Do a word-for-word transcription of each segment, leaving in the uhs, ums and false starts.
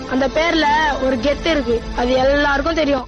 அந்த பேர்ல ஒரு கெத்து இருக்கு, அது எல்லாருக்கும் தெரியும்.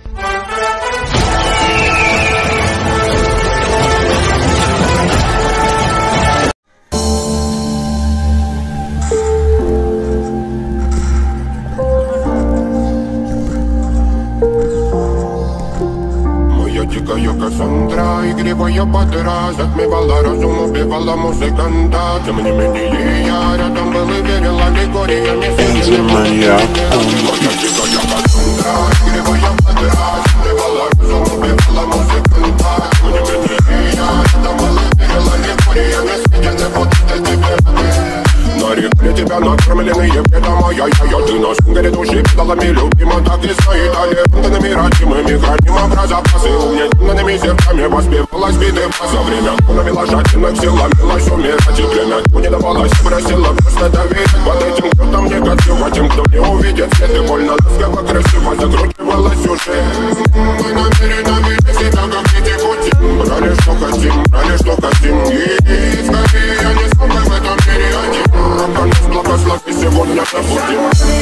Дикая Кассандра, игривая подра, затмевала разум, убивала музыканта. Тем не менее я рядом был и верил аллегориями. Моя дикая Кассандра, игривая подра, затмевала разум, убивала музыканта. Тем не менее я рядом был и верил аллегориями. Съедены вот эти беды. Нарекли тебя накормленные бедом, ай-яй-яй, ты на шунгере души педалами любима, так и стоит аллегантными родимыми, храним образопасы, угнетенными сердцами воспевалась биты. За время навела жадинок, сил ломилась умирать, и время не давалось, просила просто доверить. Под этим кто-то мне красиво, тем, кто не увидит свет, и больно ласково, красиво закручивалась уже. Мы намерены видеть себя, как дети пути, брали что хотим, брали что хотим, и скорее я не смогу в этом мире один. Нас благослови сегодня забудем.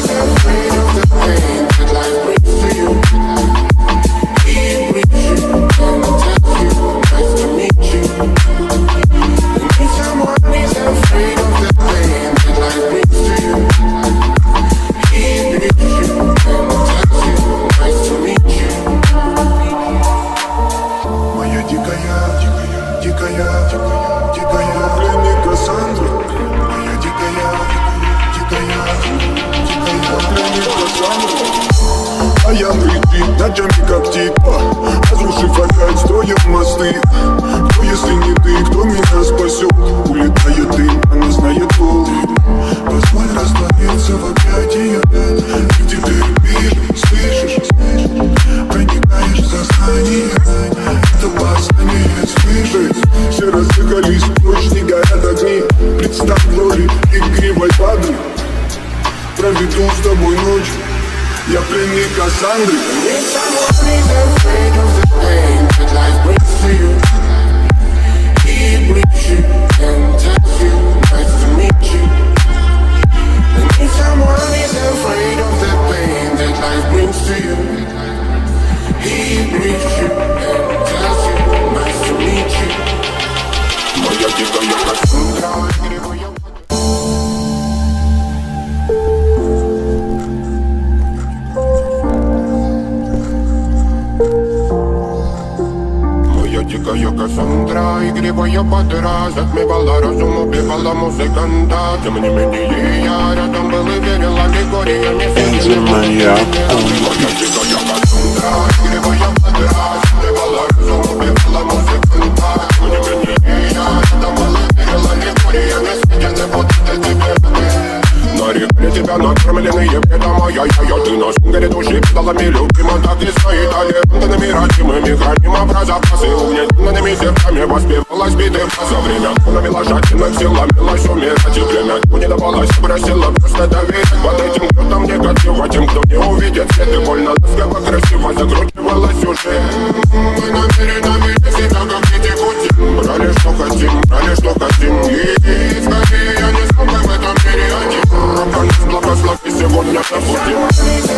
Моя дикая, дикая, дикая, дикая пленник Кассандра. Моя дикая, дикая, дикая пленник Кассандра. А я летит ночами как типа, разрушив опять строим мосты. Кто если не ты, кто меня спасет? Улетает дым, она знает пол. Позволь раствориться в объятиях. Ты теперь видишь, слышишь, проникаешь в сознание. Это восстание слышать. Все разыгрались, ночь не горят огни. Представь роли игривой воды. Проведу с тобой ночь. Я пленник Кассандры. Моя дикая Кассандра, игривая. Дикая Кассандра, игривая подра, затмевала разум, убивала музыканта. Тем не менее я рядом был и верил аллегориями. Моя дикая Кассандра, игривая подра, затмевала разум, убивала музыканта. Тем не менее я рядом был и верил аллегориями. Съедены вот эти беды. Нарекли тебя накормленные бедом, ай-яй-яй, ты на шунгере души педалами любима, так и стоит аллегантными родимыми, храним образопасы, угнетенными сердцами воспевалась биты. За время навела жадинок, сил ломилась умирать, и время не давалось, просила просто доверить. Под этим кто-то мне красиво, тем, кто не увидит свет, и больно ласково, красиво закручивалась уже. Мы намерены видеть себя, как дети пути, брали что хотим, брали что хотим, и скорее я не смогу в этом мире один. Нас благослови сегодня забудем.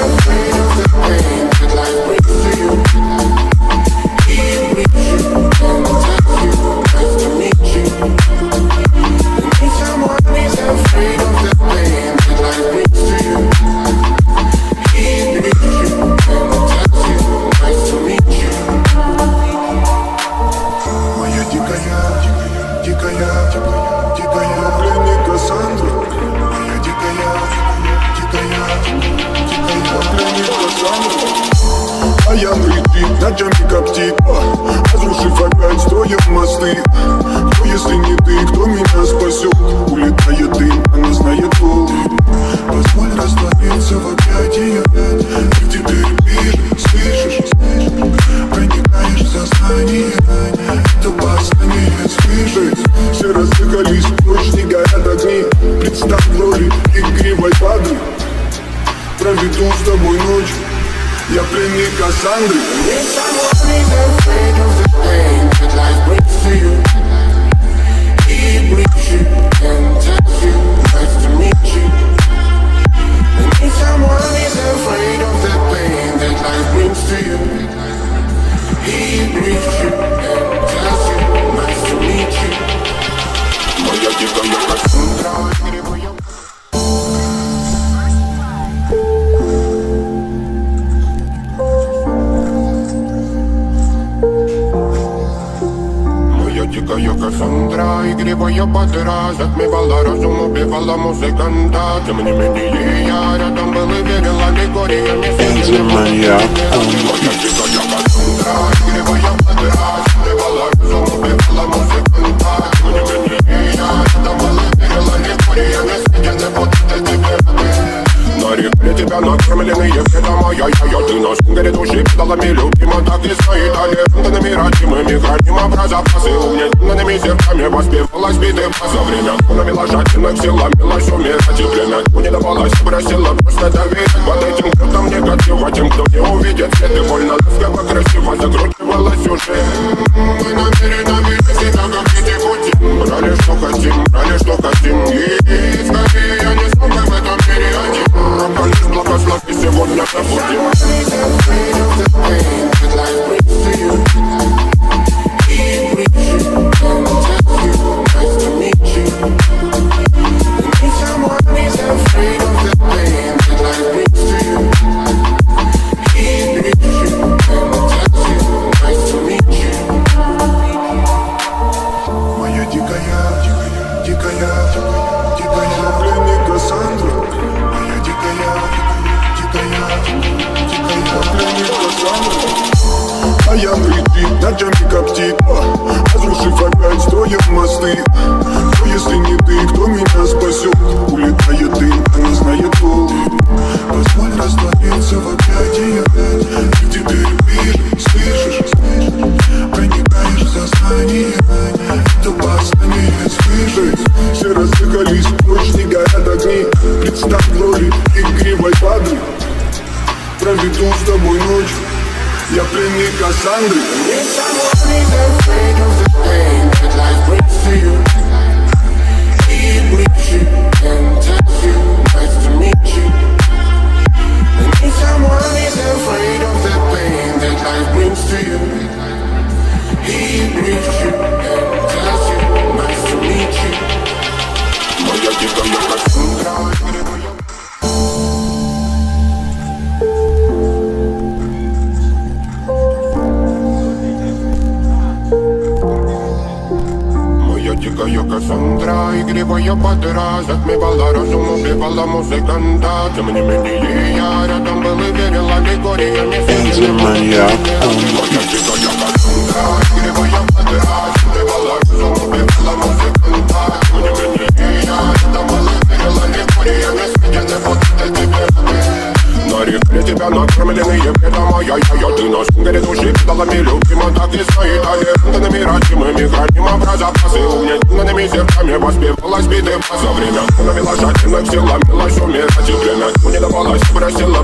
Моя дикая, дикая, дикая пленник Кассандра. Моя дикая, дикая, дикая пленник Кассандра. А я летит ночами как типа, разрушив опять строим мосты. Кто если не ты, кто меня спасет? Улетает дым, она знает пол. Позволь раствориться в объятиях. Ты теперь видишь, слышишь, проникаешь в сознание. Это восстание слышать. Все разыгрались, ночь не горят огни. Представь роли игривой воды. Проведу с тобой ночь. Я пленник Кассандры. Someone is игривая подра затмевала разум, убивала музыканта. Тем не менее я рядом был и верил аллегориями. Энди Маньяк. Моя дикая Кассандра, игривая подра затмевала разум, убивала музыканта. Тем не менее я рядом был и верил аллегориями. Сидя не буду тебе. На реке тебя накормленные предома. Я-я-я, ты на шунгере души педалами любима. Так и стоит талентами родимыми. Храним образопасы угнетенными сердцами. Воспевалась биты за время. Навела жадных сил, ломилась умирать. И время не давалось, просила просто доверять. Под этим кто-то негатива, тем, кто не увидит свет. И больно ласково, красиво закручивалась уже. Мы намерены видеть себя, как дети пути. Брали, что хотим, брали, что хотим. И скорее я не смог в этом мире один. Лишь благослови сегодня забудем. Моя дикая, дикая, дикая, дикая пленник Кассандра. Моя дикая, дикая, дикая пленник Кассандра. А я летит, ночами коптит, разрушив опять строим мосты. Но если не ты, кто меня спасет? Улетает дым, а не знает пол. Позволь раствориться в объятиях. Ты теперь видишь, слышишь, проникаешь в сознание. Это восстание слышать. Все разыгрались, ночь не горят огни. Представь в роли игривой падры. Проведу с тобой ночь. Я пленник Кассандры. Моя дикая Кассандра. Дикая Кассандра, игривая подра затмевала разум, убивала музыканта. Тем не менее я рядом был и верил аллегориями. Энди Маньяк. Моя дикая Кассандра, игривая подра затмевала разум, убивала музыканта. Тем не менее я рядом был и верил аллегориями. Сидя не буду тебе. На реке тебя накормленные предома. Я-я-я, ты на шунгере души педалами любима. Так и стоит талентами родимыми. Храним образопасы угнетенными сердцами. Воспевалась биты за время. Навела жадных сил, ломилась умирать. И время не давалось, просила